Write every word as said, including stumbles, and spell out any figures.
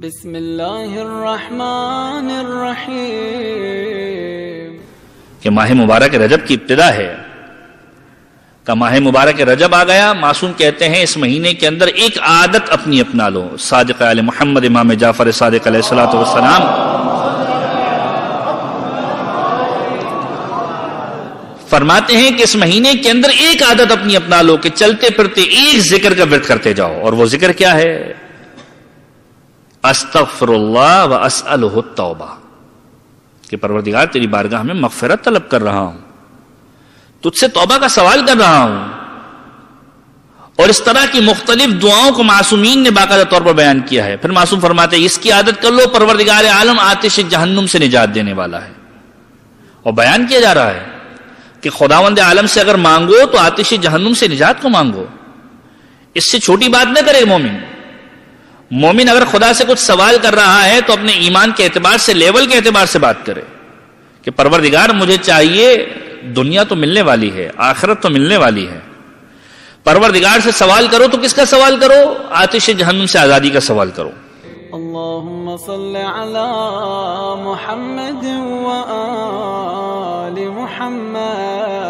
بسم اللہ الرحمن الرحیم کہ ماہ مبارک رجب کی ابتدا ہے کہ ماہ مبارک رجب آ گیا. معصوم کہتے ہیں اس مہینے کے اندر ایک عادت اپنی اپنا لو. صادق آل محمد امام جعفر صادق علیہ الصلوۃ والسلام فرماتے ہیں کہ اس مہینے کے اندر ایک عادت اپنی اپنا لو کہ چلتے پھرتے ایک ذکر کا ورد کرتے جاؤ. اور وہ ذکر کیا ہے؟ استغفر اللہ واسألہ التوبہ، کہ پروردگار تیری بارگاہ میں مغفرت طلب کر رہا ہوں، تجھ سے توبہ کا سوال کر رہا ہوں. اور اس طرح کی مختلف دعاؤں کو معصومین نے باقاعدہ طور پر بیان کیا ہے. پھر معصوم فرماتے ہیں اس کی عادت کر لو، پروردگار عالم آتش جہنم سے نجات دینے والا ہے. اور بیان کیا جا رہا ہے کہ خداوند عالم سے اگر مانگو تو آتش جہنم سے نجات کو مانگو. اس سے چھوٹی بات نہ کرے مومن. مومن اگر خدا سے کچھ سوال کر رہا ہے تو اپنے ایمان کے اعتبار سے، لیول کے اعتبار سے بات کرے کہ پروردگار مجھے چاہیے، دنیا تو ملنے والی ہے، آخرت تو ملنے والی ہے. پروردگار سے سوال کرو تو کس کا سوال کرو؟ آتش جہنم سے آزادی کا سوال کرو. اللہم صل علی محمد و آل محمد